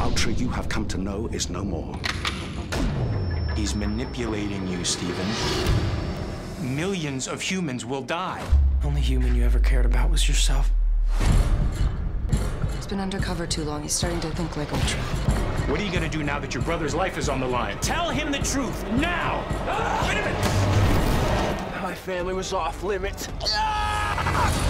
Ultra you have come to know is no more. He's manipulating you, Stephen. Millions of humans will die. The only human you ever cared about was yourself. He's been undercover too long. He's starting to think like Ultra. What are you gonna do now that your brother's life is on the line? Tell him the truth, now! My family was off limits.